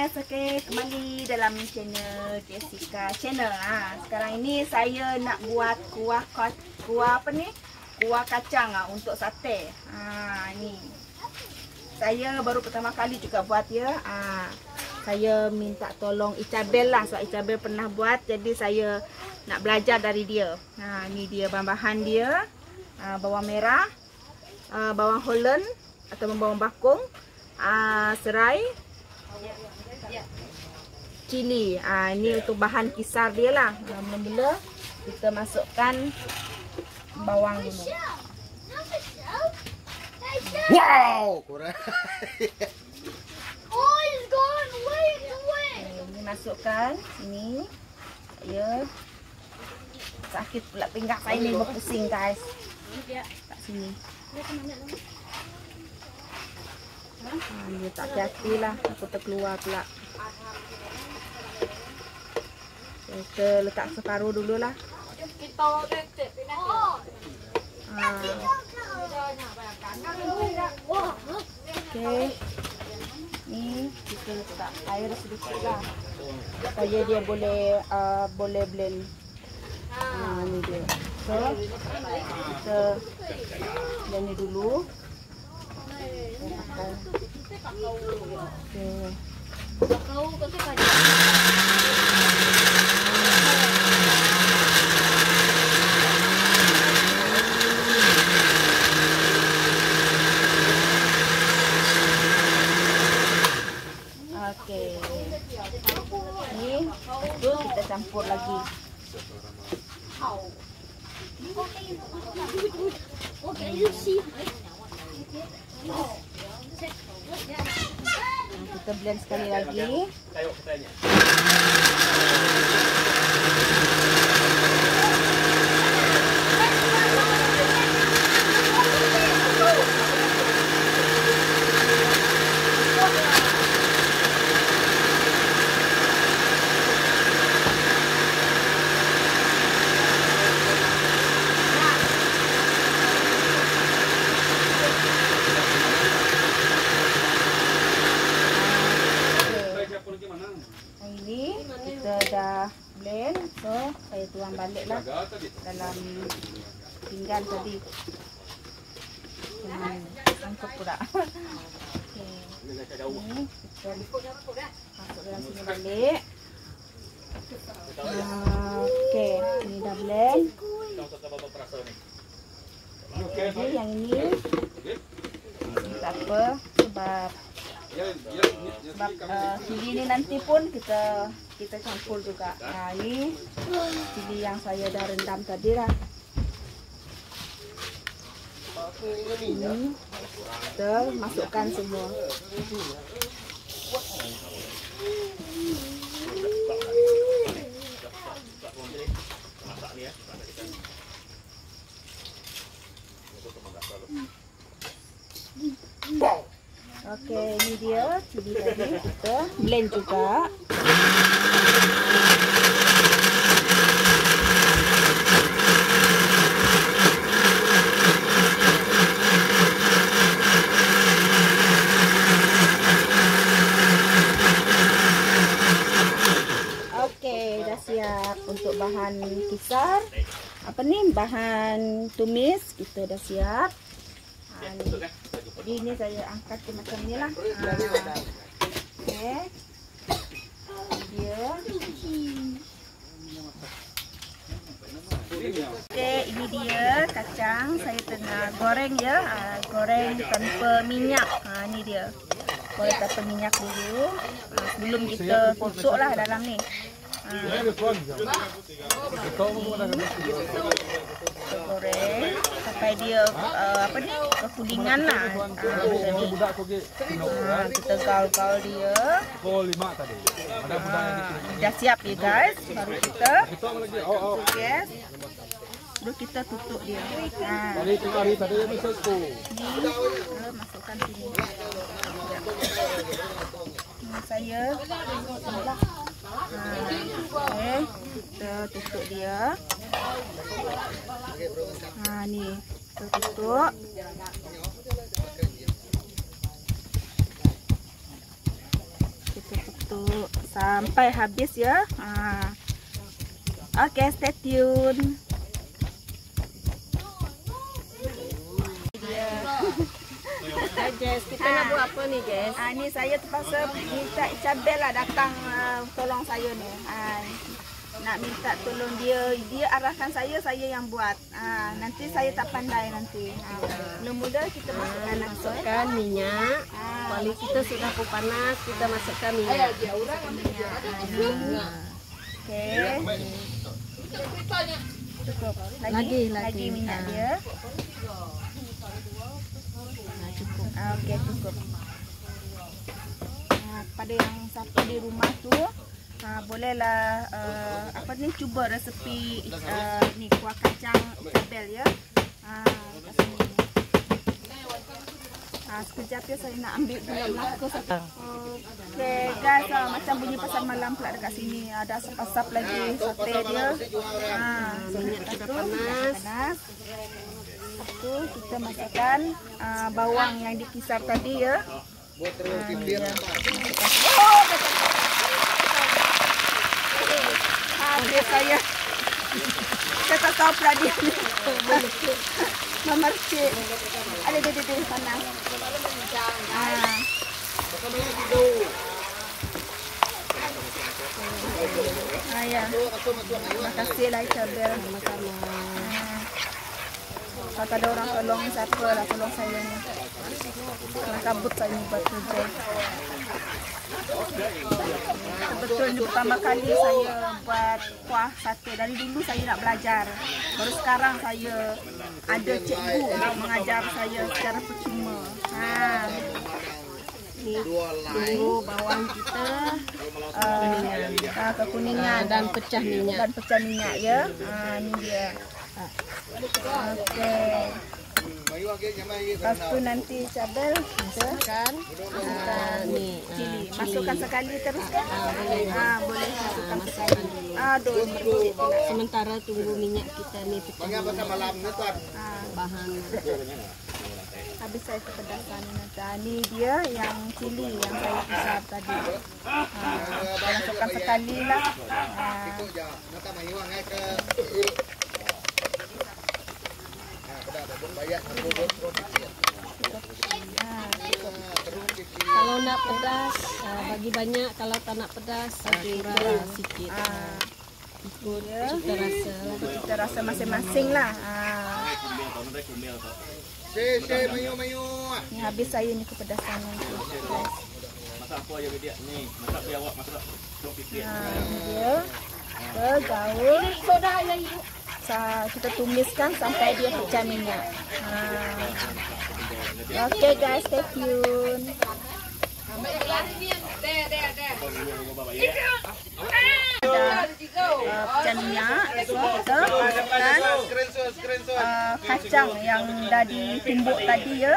guys, okey, kembali dalam channel Jessica Channel. Sekarang ini saya nak buat kuah apa ni? Kuah kacang untuk sate. Ni. Saya baru pertama kali juga buat ya. Saya minta tolong Icabel lah, sebab Icabel pernah buat, jadi saya nak belajar dari dia. Ni dia bahan-bahan dia. Bawang merah, bawang Holland atau bawang bakung, serai, cili. Ini untuk bahan kisar dia lah. Mula-mula kita masukkan bawang dulu. Wow! Oh, it's gone way away. Ini masukkan sini. Ya. Sakit pula pinggang saya ni, berpusing guys. Kat sini. Dia tak hati lah, aku terkeluar pula. Kita letak separuh dulu lah. Okey. Ni kita letak air sedikit lah, supaya dia boleh blend. Ni dia. So kita blend ni dulu. Okey. Ni tu kita campur lagi. Okay, you see. Kita blend sekali lagi. Ini kita dah blend, so saya tuang balik lah dalam pinggan tadi. Sangkut pula. Okay. Ini kita masuk dalam sini balik. Okay, ini dah blend. Jadi yang ini tak apa, sebab cili ni nanti pun kita campur juga. Ini cili yang saya dah rendam tadi lah. Ini kita masukkan semua. Okey, ini dia cili tadi, kita blend juga. Okey, dah siap untuk bahan kisar. Apa ni? Bahan tumis kita dah siap. Jadi ini saya angkat ke macam ni lah. Okey. Dia. Okey, ini dia kacang. Saya tengah goreng ya. Goreng tanpa minyak. Ni dia. Goreng tanpa minyak dulu. Sebelum kita tutup lah dalam ni. Goreng sampai dia kekuningan lah. Kita gaul-gaul dia. Dah siap ya guys. Baru kita tutup gas. Baru kita tutup dia. Ni masukkan sini. Ini saya okey, kita tutup dia. Ni kita tutup. Kita untuk sampai habis ya. Oke, stay tune. Jess, kita nak buat apa ni, Jess? Ni saya terpaksa minta Isabel lah datang tolong saya ni. Nak minta tolong dia arahkan saya yang buat. Nanti saya tak pandai nanti. Mula-mula kita masukkan minyak. Kuali kita sudah pun panas, kita masukkan minyak. Okey. Cukup. Lagi minyak dia. Cukup. Okey, cukup. Pada yang siapa di rumah tu, bolehlah cuba resepi ni kuah kacang Isabel ya. Sekejap ya, saya nak ambil gula melaka satu. Okey guys, macam bunyi pasar malam pula dekat sini. Ada asap-asap lagi sate dia. Minyak sudah panas. Satu kita masukkan bawang yang dikisar tadi ya. Dia saya tak tahu pula dia memercik. Ada panas. Ya. Terima kasih lah Isabel. Kalau ada orang tolong, siapa lah tolong saya ni. Karena kabut saya ni buat kerja. Betul ini pertama kali saya buat kuah sate. Dari dulu saya nak belajar. Baru sekarang saya ada cikgu untuk mengajar saya secara percuma. Ni tunggu bawang kita kekuningan dan pecah minyak. Ya. Ni dia. Okey. Lepas tu nanti Isabel masukkan cili. Masukkan sekali terus kan? Boleh masukkan sekali. Aduh, Sementara tunggu minyak kita ni pecah. Bahan. Habis saya kepedasan nanti. Ni dia yang cili yang saya pisah tadi. Masukkan sekali lah. Kalau nak pedas, bagi banyak. Kalau tak nak pedas, bagi kurang sikit. Ikut Kita rasa masing-masing lah. Ni habis saya ni kepedasan nanti. Masak apa aja dia ni? Masak biar awak masak dok pikir. Dia bergaul. Kita tumiskan sampai dia pecah minyak. Okey guys, stay tune. Pecah minyak, kita masukkan kacang yang dah ditumbuk tadi ya.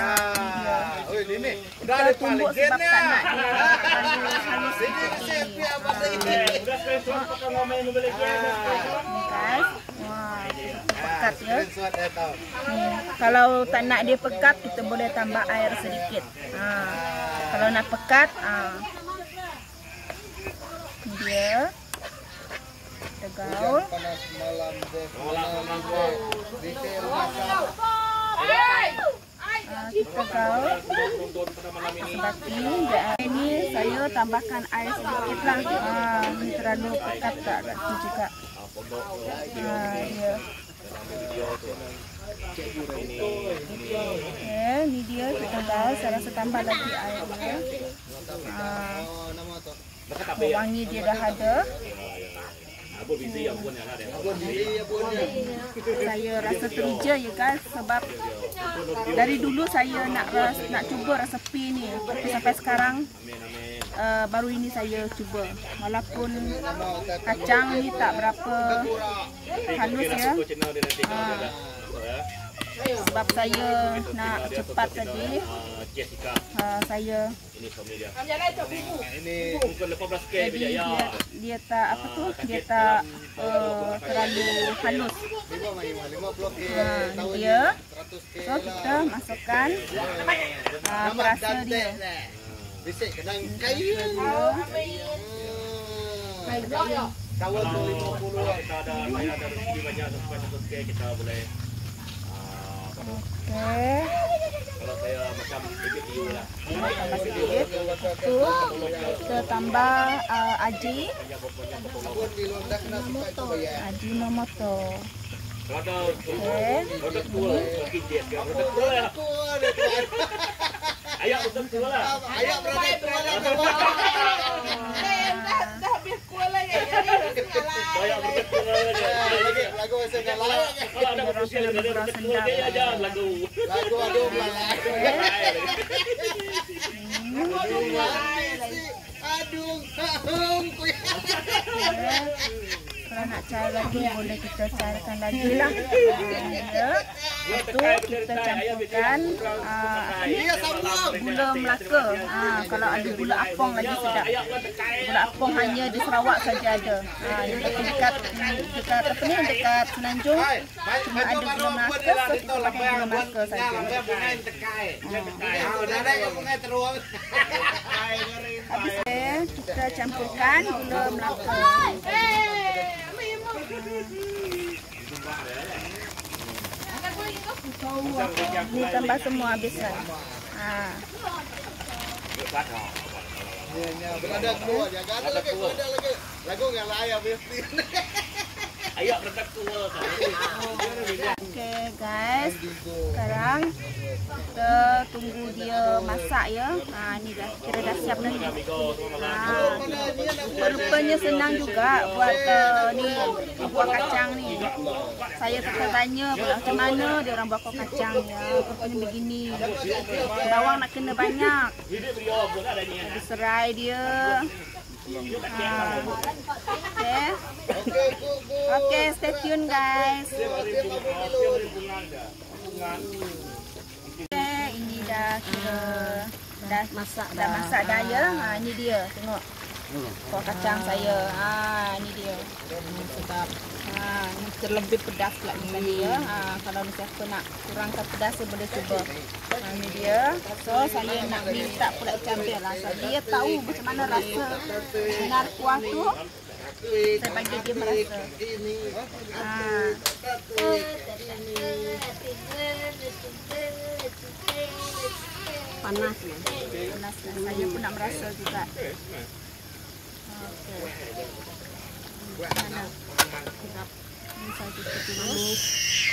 Kita tumbuk sebab tak nak dia halus sikit ni. Guys, pekat ya. Kalau tak nak dia pekat, kita boleh tambah air sedikit. Kalau nak pekat, ni dia. Tegaul. Kita gaul seperti ini. Saya tambahkan air sedikit lah. Ini terlalu pekat tak tu juga. Ini dia kita gaul. Saya rasa tambah lagi airnya. Wangi dia dah ada. Saya rasa terija ya guys, sebab dari dulu saya nak cuba resepi ni, tapi sampai sekarang baru ini saya cuba. Walaupun kacang ni tak berapa halus ya, sebab saya nak cepat tadi. Saya jadi dia tak apa tu, dia tak terlalu halus. Dia so kita masukkan perasa dia. Kalau kita ada saya ada rezeki banyak subscribe kita boleh Okey. kalau saya macam video lah. Tambah sikit. Tu kita tambah aji. Aji Nomoto. Kalau Okey. produk tua bagi dia produk tua lah. Ayo produk tua lah. Ayo produk tua lah. Dah habis kuala ya. Ayo produk tua lah. Lagu saya nak layak. Kalau ada produk tua dia aja lagu. Lagu aduh belai. Aduh, Kalau nak cari lagi boleh kita carikan lagi lah. Ya. Itu kita campurkan gula Melaka. Kalau ada gula apong lagi sedap. Gula apong hanya di Sarawak saja ada. Dekat apa ni, dekat Semenanjung cuma ada gula Melaka, so kita pakai gula Melaka saja. Habis kita campurkan gula Melaka. Ni tambah semua habiskan. ada keluar jaga ada lagi. Lagu yang layak mesti. Ayo produk tua. Okey guys, sekarang kita tunggu dia masak ya. Ni dah kira dah siap dah. Rupanya senang juga buat ni kuah kacang ni. Saya tanya macam mana dia orang buat kuah kacang ya. Rupanya begini. Bawang nak kena banyak. Ada serai dia. Okey, stay tune guys. Ini dah kira dah masak dah ya. Ini dia, tengok. Kuah kacang saya. Ini dia. Sedap. Ini terlebih pedas pula ni tadi ya. Kalau siapa nak kurangkan pedas saya boleh cuba. Ini dia. So saya nak minta pula campur lah. So, dia tahu macam mana rasa benar kuah tu. Saya bagi dia merasa. Panas ya. Panas kan. Saya pun nak merasa juga. Okey. Mana? Sedap. Ini saya cuci manis.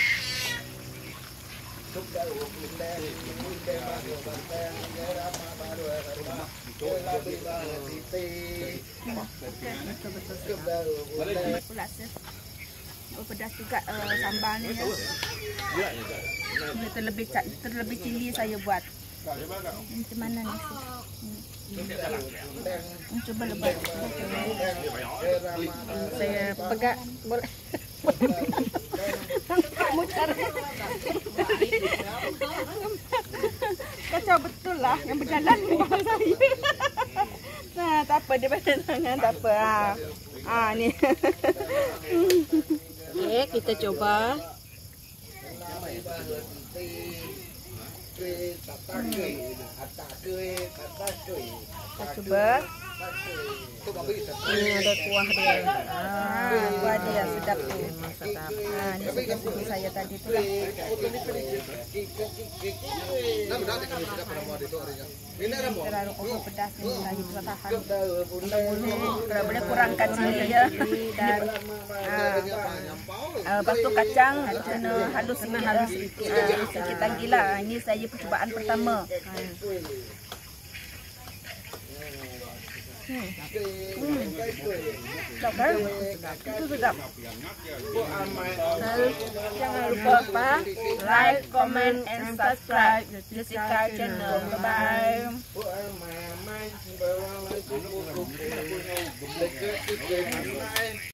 Pula pedas juga sambal ni ya. Ini terlebih cili saya buat. Macam mana ni? Cuba lebat. Saya pegang boleh. Kacau betul lah yang berjalan di bawah saya. Nah, tak apa dia pada tangan, tak apa. Ni. Okey, kita coba. Kita cuba. Ini ada kuah dia. Kuah dia sedap tu. Memang sedap. Ni susu saya tadi tu lah. Terlalu over pedas ni saya tak tahan. Kalau boleh kurangkan saja ya. Dan lepas tu kacang kena halus sikit lagi lah. Ini saya percubaan pertama. Sedap kan? Itu sedap. Jangan lupa apa? Like, comment, and subscribe Jessica channel. Bye bye.